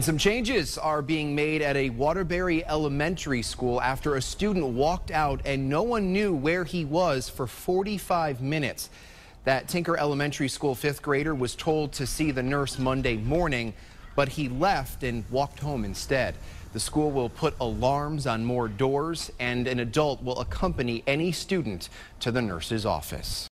Some changes are being made at a Waterbury Elementary School after a student walked out and no one knew where he was for 45 minutes. That Tinker Elementary School fifth grader was told to see the nurse Monday morning, but he left and walked home instead. The school will put alarms on more doors, and an adult will accompany any student to the nurse's office.